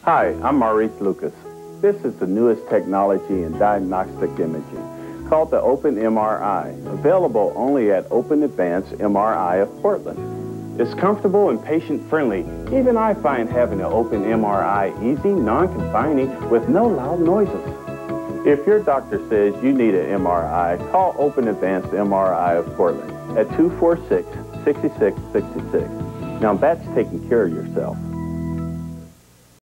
Hi, I'm Maurice Lucas. This is the newest technology in diagnostic imaging called the Open MRI, available only at Open Advanced MRI of Portland. It's comfortable and patient-friendly. Even I find having an Open MRI easy, non-confining, with no loud noises. If your doctor says you need an MRI, call Open Advanced MRI of Portland at 246-6666. Now that's taking care of yourself.